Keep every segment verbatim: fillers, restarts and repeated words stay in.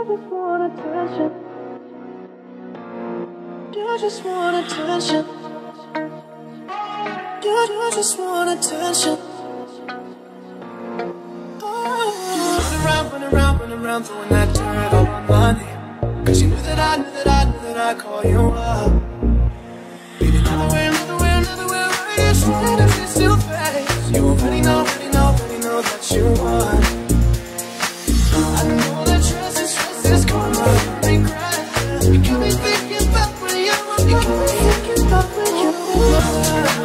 just want attention. You just want attention. You, you just want attention. Oh. Run around, run around, run around, throwing that dirt all on my name. Cause you knew that I, knew that I, knew that I'd call you up. Baby, another way, another way, another way, why are you trying to be still face? You already know, already know, already know that you want. I know that trust is, trust is gone, but regret. You got me thinking about when you were, you got me thinking about when you were.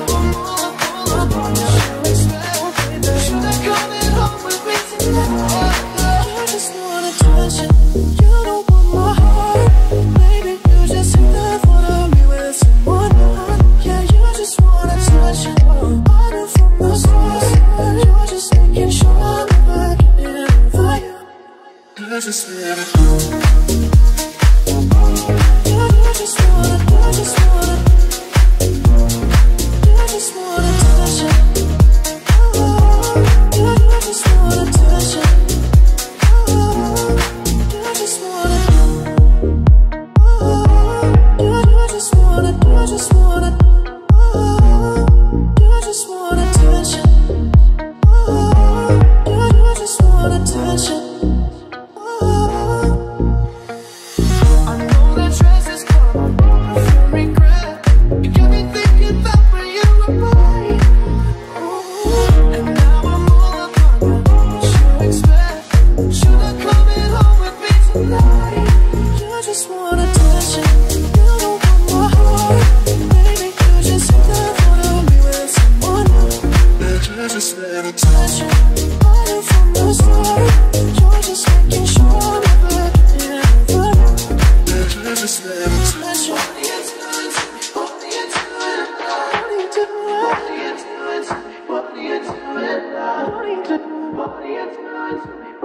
I just wanna, you just wanna, you just wanna, you just wanna touch it. Oh, you, you just wanna touch it. Oh, you just wanna, oh, you, you just wanna, you just wanna, oh, you just wanna touch it. Oh, you, you just wanna touch it. Just let it touch you. I knew from the start. You're just making sure I'm never getting over. Just let it touch you. What are you doing to me? What are you doing? What are you doing? What are you doing to me? What are you doing? What are you doing? What are you doing to me?